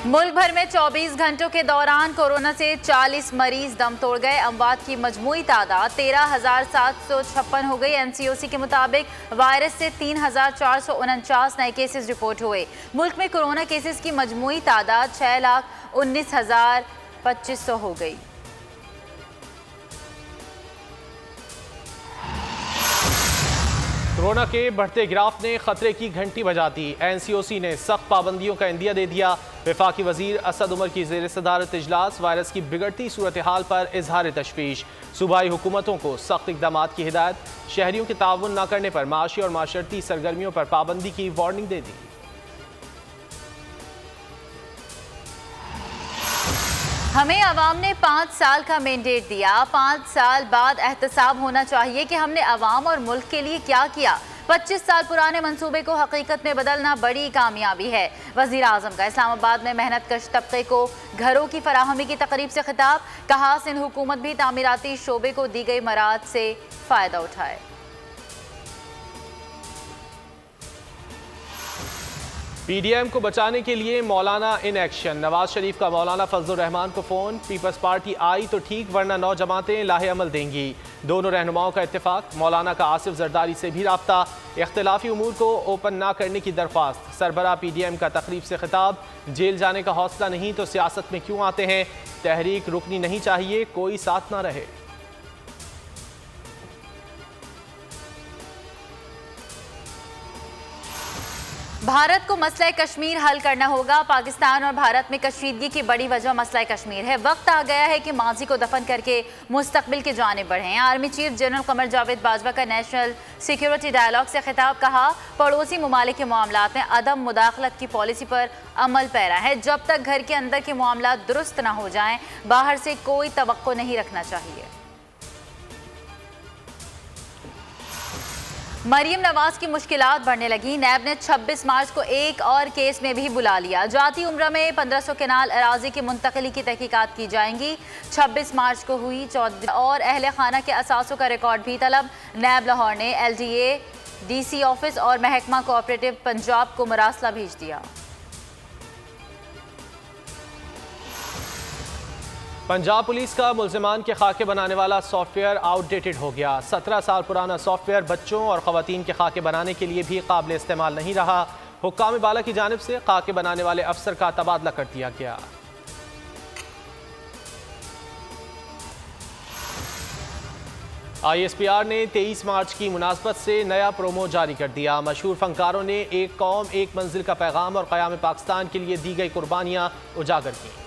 मुल्क भर में 24 घंटों के दौरान कोरोना से 40 मरीज दम तोड़ गए। अमवात की मजमूई तादाद 13,756 हो गई। एनसीओसी के मुताबिक वायरस से 3,449 नए केसेस रिपोर्ट हुए। मुल्क में कोरोना केसेस की मजमूई तादाद 6,19,2500 हो गई। कोरोना के बढ़ते ग्राफ ने खतरे की घंटी बजा दी। एनसीओसी ने सख्त पाबंदियों का इंदिया दे दिया। वफाकी वजीर असद उमर की ज़ेर सदारत इजलास। वायरस की बिगड़ती सूरत हाल पर इजहार तशवीश। सूबाई हुकूमतों को सख्त इकदाम की हिदायत। शहरियों के ताउन न करने पर माशी और माशरती सरगर्मियों पर पाबंदी की वार्निंग दे दी। हमें अवाम ने 5 साल का मैंडेट दिया। 5 साल बाद एहतसाब होना चाहिए कि हमने अवाम और मुल्क के लिए क्या किया। 25 साल पुराने मंसूबे को हकीकत में बदलना बड़ी कामयाबी है। वज़ीर आज़म का इस्लामाबाद में मेहनत कश तबके को घरों की फराहमी की तकरीब से खिताब। कहा, सिंध हुकूमत भी तामीराती शोबे को दी गई मराहत से फ़ायदा उठाए। पीडीएम को बचाने के लिए मौलाना इन एक्शन। नवाज शरीफ का मौलाना फजलुर रहमान को फ़ोन। पीपल्स पार्टी आई तो ठीक, वरना 9 जमातें लाहे अमल देंगी। दोनों रहनुमाओं का इत्तेफाक। मौलाना का आसिफ जरदारी से भी राब्ता। इख्तिलाफी उमूर को ओपन ना करने की दरख्वास्त। सरबराह पीडीएम का तकरीब से खिताब। जेल जाने का हौसला नहीं तो सियासत में क्यों आते हैं। तहरीक रुकनी नहीं चाहिए, कोई साथ ना रहे। भारत को मसला कश्मीर हल करना होगा। पाकिस्तान और भारत में कशीदगी की बड़ी वजह मसला कश्मीर है। वक्त आ गया है कि माजी को दफन करके मुस्तकबिल की जानिब बढ़ें। Army chief general Qamar Javed Bajwa का नेशनल सिक्योरिटी डायलॉग से खिताब। कहा, पड़ोसी ममालिक के मामलात में अदम मुदाखलत की पॉलिसी पर अमल पैरा है। जब तक घर के अंदर के मामलात दुरुस्त ना हो जाएं, बाहर से कोई तवक्को नहीं रखना चाहिए। मरीम नवाज की मुश्किलात बढ़ने लगी। नैब ने 26 मार्च को एक और केस में भी बुला लिया। जाती उम्र में 1500 केनाल अराजी की मुंतकली की तहकीकात की जाएंगी। 26 मार्च को हुई 14 और अहले खाना के असासों का रिकॉर्ड भी तलब। नैब लाहौर ने LDA, DC ऑफिस और महकमा कोऑपरेटिव पंजाब को मरासला भेज दिया। पंजाब पुलिस का मुल्ज़िमान के खाके बनाने वाला सॉफ्टवेयर आउटडेटेड हो गया। 17 साल पुराना सॉफ्टवेयर बच्चों और ख़वातीन के खाके बनाने के लिए भी काबिल इस्तेमाल नहीं रहा। हुक्काम बाला की जानिब से खाके बनाने वाले अफसर का तबादला कर दिया गया। ISPR ने 23 मार्च की मुनासबत से नया प्रोमो जारी कर दिया। मशहूर फनकारों ने एक कौम एक मंजिल का पैगाम और क़याम पाकिस्तान के लिए दी गई कुर्बानियाँ उजागर की।